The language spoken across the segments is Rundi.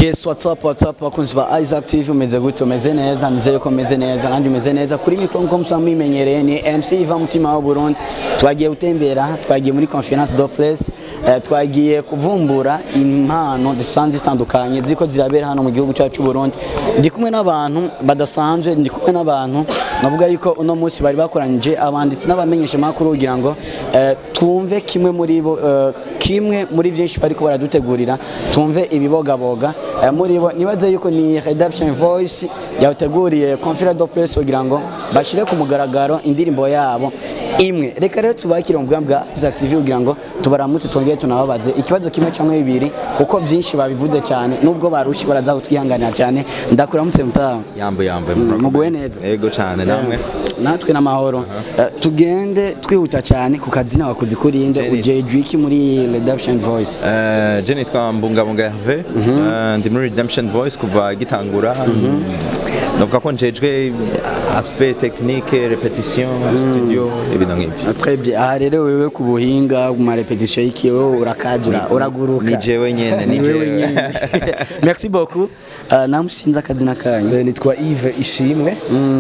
Yes, what's up bakunzi ba Isaac TV umeze gute umeze neza nizeye ko umeze neza kandi umeze neza kuri mikro nko musamwe imenyereye ni MC Iva Mutima wa Burundi twagiye gutembera twagiye muri conference do place twagiye kuvumbura impano zisanzwe zitandukanye ziko zirabera hano mu gihugu cyacu Burundi ndi kumwe n'abantu badasanzwe ndi kumwe n'abantu navuga yuko uno munsi bari bakoranyije abanditsi n'abamenyesha makuru kugira ngo twumve kimwe muri bo kimwe muri byinshi bariko baradutegurira tumve ibibogaboga muri bo nibaze yuko ni Redemption Voice yateguriye Conference de Presse kugira ngo bashire ku mugaragaro indirimbo yabo imwe. Reka rero tubakire mu bwa Isaac TV kugira ngo tubaramutse twongeye tunababaze ikibazo kimwe cyangwa bibiri kuko byinshi babivuze cyane nubwo barushi baraza kutwihanganira cyane. Ndakuramutse mutaha yambo muguwe neza yego cyane namwe natwe n'amahoro. Tugende twihuta cyane ku kazi n'abakozi kurinde ujejwe iki muri Redemption Voice? Je nitwa Mbungabunga Hervé ndi muri Redemption Voice kuva gitangura. Navuga ko njejwe aspect technique répétition studio ibintu nk'ivyo. Très bien. Aha rero wewe ku buhinga mu repetition iki wewe urakajura uraguruka ni jewe nyene ni jewe. Merci beaucoup. Namusinza akazi nakanye nitwa Yves Ishimwe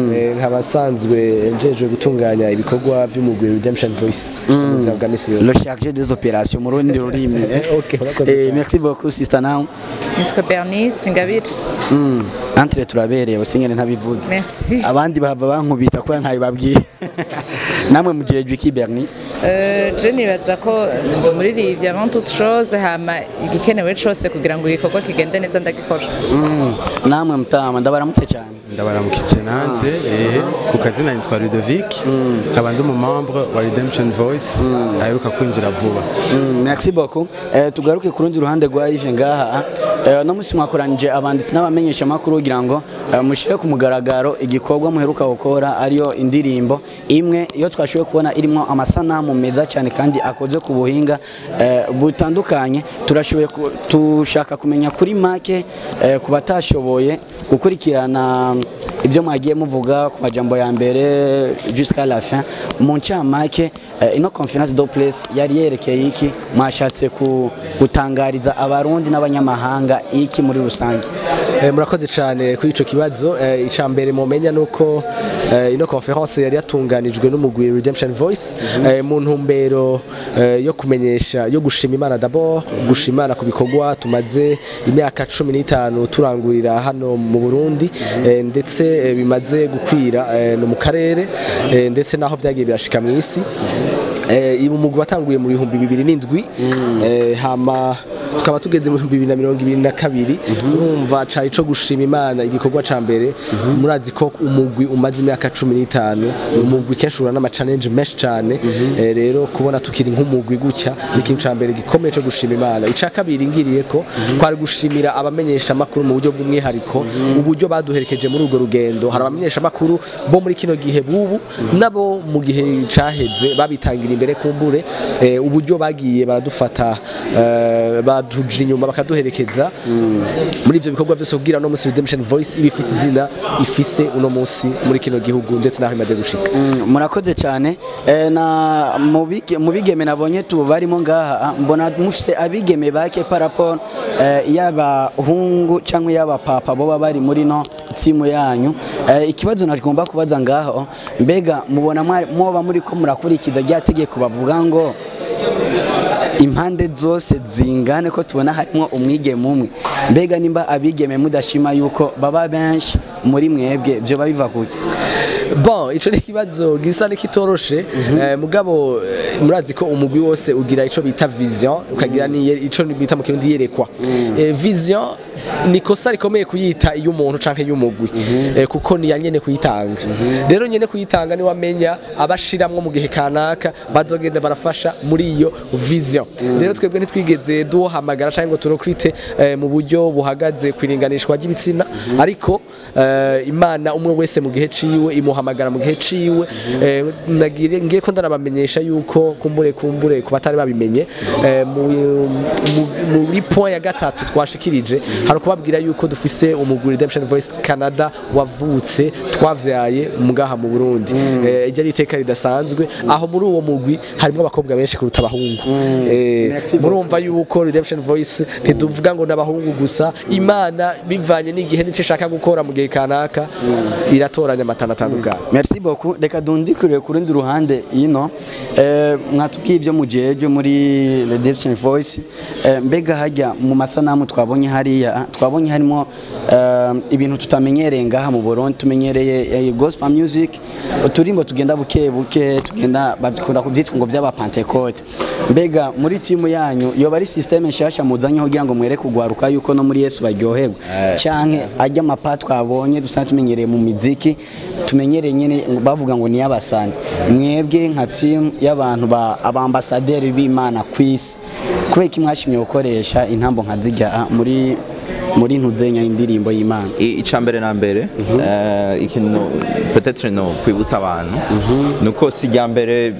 nkabasanzwe njejwe gutunganya ibikorwa by'umugwi Redemption Voice le chargé des opérations mu rundi rurimi. Merci beaucoup sister now. Nitwa Bernice Ngabire. Entre turabereye usingene ntabivuze. Merci. Abandi bava bankubita ko ntayo babwiye. Namwe mujejwe iki Bernice? Je nibaza ko ndumuririmbyi avant toute chose hama igikenewe cyose kugira ngo igikorwa kigende neza ndagikora. Namwe mutama ndabaramutse cyane. Ndabaramukije nanje ku kazina nitwa Ludovic nkaba mu membre wa Redemption Voice aheruka kwinjira vuba. Merci beaucoup. Tugaruke ku rundi ruhande rwa Yves ngaha no musi mwakoranje abanditsi n'abamenyesha makuru kugira ngo mushire ku mugaragaro igikorwa muheruka gukora ariyo indirimbo imwe iyo twashoboye kubona irimo amasanamu meza cyane kandi akoze ku buhinga butandukanye. Turashoboye tushaka kumenya kuri make ku batashoboye gukurikirana ibyo mwagiye muvuga ku majambo ya mbere jusqu'à la fin mu ncamake ino conference de presse yari yerekeye iki mwashatse gutangariza abarundi n'abanyamahanga iki muri rusange? Murakoze cyane kuri ico kibazo. Icambere mumenya nuko ino conference yari yatunganijwe n'umugwi Redemption Voice mu ntumbero yo kumenyesha yo gushima Imana d'abord gushimana ku bikorwa tumaze imyaka 15 turangurira hano mu Burundi ndetse bimaze gukwira no mu karere ndetse naho vyagiye birashika mu isi. Umugwi watanguye mu 2007 hama tukaba tugeze mu 2022 urumva cari ico gushima Imana igikorwa ca mbere. Murazi ko umugwi umaze imyaka 15 umugwi keshura n'ama challenge menshi cyane rero kubona tukiri nk'umugwi gutya n'ikintu ca mbere gikomeye cyo gushima Imana. Ica kabiri ngiriye ko twari gushimira abamenyesha makuru mu buryo bw'umwihariko uburyo baduherekeje muri urwo rugendo. Hari abamenyesha makuru bo muri kino gihe bubu nabo mu gihe caheze babitangira imbere kumbure uburyo bagiye baradufata baduje inyuma bakaduherekeza muri ivyo bikorwa byose kugira no muri Redemption Voice ibifise izina ifise uno munsi muri kino gihugu ndetse naho imaze gushika. Murakoze cyane. Na mu bigeme nabonye tu barimo ngaha mbona mufise abigeme bake par rapport yaba hungu cyangwa yaba papa bo bari muri no timu yanyu. Ikibazo nagomba kubaza ngaho mbega mubona mwoba muri ko murakurikiza ryategeko bavuga ngo impande zose zingane ko tubona harimo umwigeme umwe, mbega nimba abigeme mudashima yuko baba benshi muri mwebwe byo babiva kuki? Bon, ico ni kibazo gisa n'ikitoroshe mugabo murazi ko umugwi wose ugira ico bita vision ukagira ni ico bita mu kirundi yerekwa. Vision ni kosa rikomeye kuyita iyo umuntu canke y'umugwi kuko ni yanyene kuyitanga. Rero nyene kuyitanga ni wamenya abashiramwe mu gihe kanaka bazogenda barafasha muri iyo vision. Rero twebwe ntitwigeze duhamagara canke ngo turokrite mu buryo buhagaze kwiringanishwa ry'ibitsina ariko Imana umwe wese mu gihe ciwe imuhamagara mu gihe ciwe. Nagire ngiye ko ndarabamenyesha yuko kumbure ku batari babimenye muri point ya gatatu twashikirije hari kubabwira yuko dufise umugwi Redemption Voice Canada wavutse twavyaye mugaha mu Burundi ijya ari iteka ridasanzwe aho muri uwo mugwi harimo abakobwa benshi kuruta abahungu murumva yuko Redemption Voice ntiduvuga ngo n'abahungu gusa Imana bivanye n'igihe nico shaka gukora mu gihe kanaka iratoranya amatana atandukanye. Merci beaucoup. Reka dundikure ku rundi ruhande ino mwatubwiye ibyo mujeje muri Redemption Voice mbega hajya mu masanamu twabonye harimo ibintu tutamenyereye ngaha mu Burundi tumenyereye gospel music turimbo tugenda buke buke tugenda babikunda kubyitwa ngo by'aba Pentecote mbega muri timu yanyu yoba ari system nshasha muzanye kugira ngo mwereke kugwaruka yuko no muri Yesu baryoherwa canke ajya amapa twabonye dusanzwe tumenyereye mu muziki tumenyereye nyene bavuga ngo ni yabasani mwebwe nka team y'abantu abambasaderi b'Imana kwisi kubera mwashimye gukoresha intambo nka zijya muri ntuzenya indirimbo y'Imana icambere na mbere ikintu peut-être no kwibutsa abantu nuko sijyambere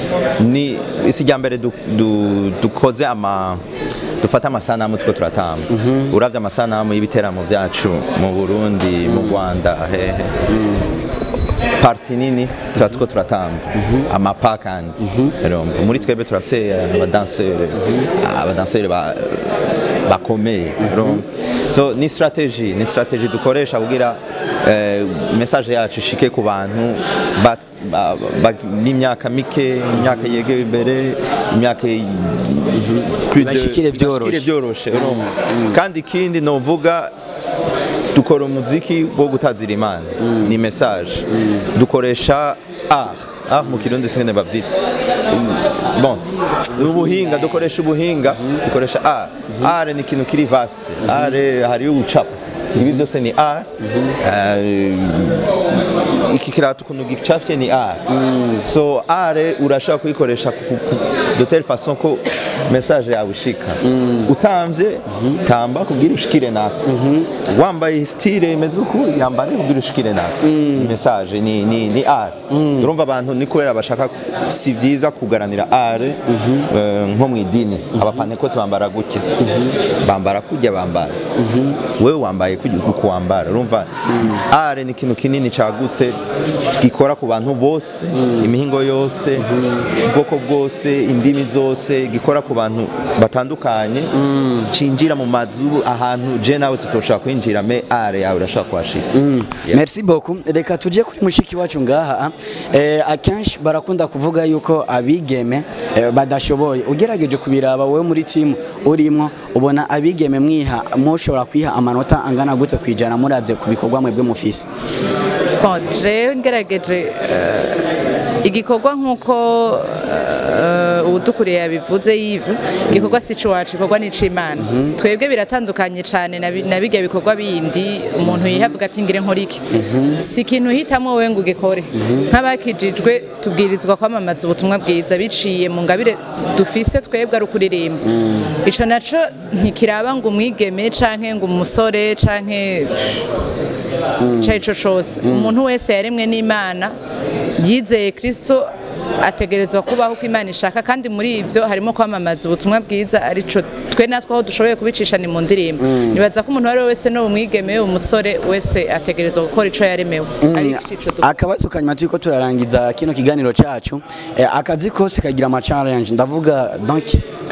dukoze dufata amasanamu tuko turatamba uravye amasanamu y'ibiteramo byacu mu Burundi mu Rwanda hehe parti nini tuko turatamba amapa kandi muri twebwe turase abadanseri bakomeye so ni strategy dukoresha kugira message yacu ishike ku bantu n'imyaka mike imyaka yegeye imbere imyaka bashikire byoroshe kandi ikindi novuga dukora umuziki wo gutazira Imana ni message dukoresha art mu kirundi singene bavyita bon ubuhinga dukoresha art ni ikintu kiri vaste art hari ubucapa ibi byose ni art iki kirato ukuntu gicafye ni art so art urashaka kuyikoresha de telle façon ko message yawe ushika utamvye tamba kugira ushikire nako wambaye style imeze uko yambare kugira ushikire nako message ni art urumva abantu ni kubera bashaka si vyiza kugaranira art nko mu idini abapantekote bambara gutya bambara kujya bambara wewe wambaye kuko wambara urumva art ni ikintu kinini cagutse gikora ku bantu bose imihingo yose ubwoko bwose indimi zose gikora ku bantu batandukanye cinjira mu mazu ahantu je nawe tutoshaka kwinjira me art yawe urashaka kwashika. Merci beaucoup. Reka tuje kuri mushiki wacu ngaha akenshi barakunda kuvuga yuko abigeme badashoboye ugerageje kubiraba wowe muri team urimo ubona abigeme mwiha mushobora kwiha amanota angana gute kwijana muravye kubikorwa mwebwe mufise. Bon, je ngerageje igikorwa nkuko udukuriye yabivuze Yves igikorwa sico wacu igikorwa ni c'Imana twebwe biratandukanye cyane nabijya bikorwa bindi umuntu yihavuga ati ngire nkora iki si ikintu hitamwe wewe ngo ugikore nk'abakijijwe tubwirizwa kwamamaza ubutumwa bwiza biciye mu ngabire dufise twebwe ari ukuririmba ico naco ntikiraba ngo umwigeme canke ngo umusore canke cyayico cyose umuntu wese yaremwe n'Imana yizeye Kristo ategerezwa kubaho uko Imana ishaka kandi muri ivyo harimo kwamamaza ubutumwa bwiza arico twe natwe aho dushoboye kubicisha ni mu ndirimbo nibaza ko umuntu wari wese no umwigeme umusore wese ategerezwa gukora ico yaremewe ari ico akabazo kanyuma turiko turarangiza kino kiganiro cacu akazi kose kagira ama challenge ndavuga donc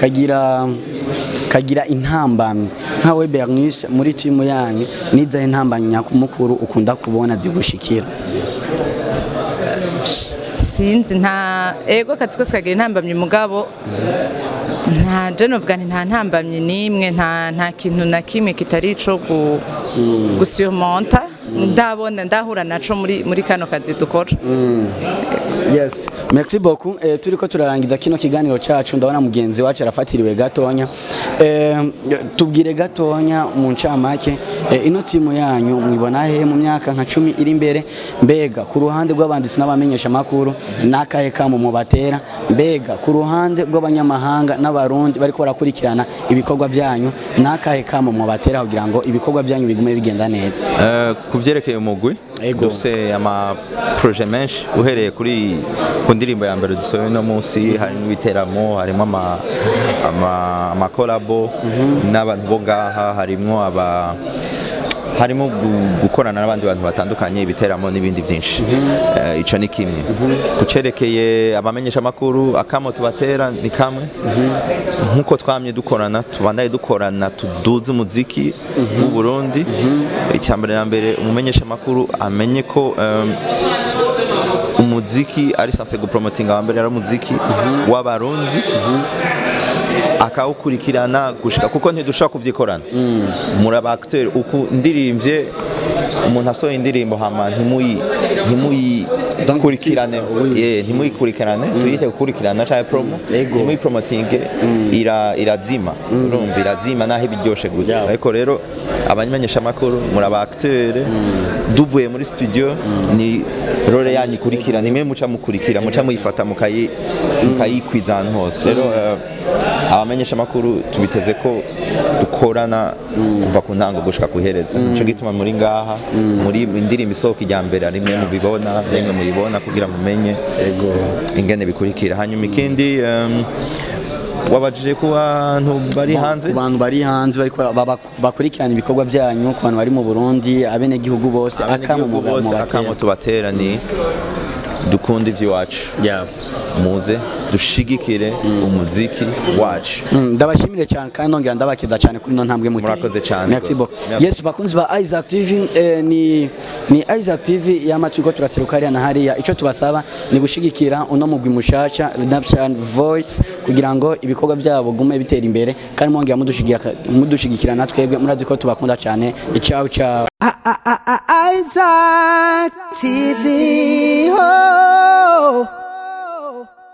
kagira intambamyi nkawe Bernice muri timu yanyu nizahe intambamyi nyakumukuru ukunda kubona zigushikira sinzi nta ego kazi kose kagira intambamyi mugabo nta Genovuga nta ntambamyi nimwe nta kintu na kimwe kitari ico gusurmonta ndahura naco muri kano kazi dukora. Yes. Merci beaucoup. Turiko turarangiza kino kiganiro cacu ndabona mugenzi wacu arafatiriwe gatonya. Tubwire gatonya mu ncamake ino timu yanyu mwibona he mu myaka nka 10 iri imbere mbega ku ruhande rw'abanditsi n'abamenyesha makuru nakahe kamo mu batera mbega ku ruhande rw'abanyamahanga n'abarundi bariko barakurikirana ibikorwa byanyu nakahe kamo mu batera kugira ngo ibikorwa byanyu bigume bigenda neza. kuvyerekeye umugwi dufise ama projet menshi uhereye kuri ku ndirimbo ya mbere dusohoye no munsi harimo ibiteramo harimo ama collabo n'abantu bo ngaha harimo gukorana n'abandi bantu batandukanye ibiteramo n'ibindi byinshi ico ni kimwe kucerekeye abamenyesha amakuru akamo tubatera ni kamwe nkuko twamye dukorana tubandaye dukorana tuduze umuziki mu Burundi icyambere na mbere umumenyesha amakuru amenye ko umuziki ari sanse gupromotinga wa mbere ari umuziki w'abarundi akawukurikirana gushika kuko ntidushaka kuvyikorana muri aba acteur uku ndirimvye umuntu asohoye indirimbo hama ntimuyikurikirane ntimuyikurikirane tuyite gukurikirana cyangwa promo ntimuyipromotinge irazima urumva irazima naho ibiryoshe gutya ariko rero abamenyesha amakuru muri aba acteur duvuye muri studio ni role yanyu ikurikirana imwe muca mukurikira muca muyifata mukayikwiza ahantu hose rero abamenyesha amakuru tubiteze ko dukorana kuva ku ntango gushika kuhereza nico gituma muri ngaha muri indirimbo isohoka ijya mbere rimwe mubibona rimwe muyibona kugira mumenye ingene bikurikira hanyuma ikindi wabajije ku bantu bari hanze ku bantu bari hanze bakurikirana ibikorwa byanyu ku bantu bari mu Burundi abene gihugu bose akamo tubatera ni dukunda ivy'iwacu muze dushigikire umuziki wacu ndabashimire cyane kandi nongera ndabakiza cyane kuri no ntambwe muti murakoze cyane merci beaucoup yes bakunzi ba Isaac TV ni Isaac TV y'amatwiko turaseruka hariya na hariya ico tubasaba ni gushigikira uno mugwi mushasha Redemption Voice kugira ngo ibikorwa byabo gume bitera imbere kandi mwongera mudushigikira natwebwe murazi ko tubakunda cyane ciao ciao Isaac TV. Oh.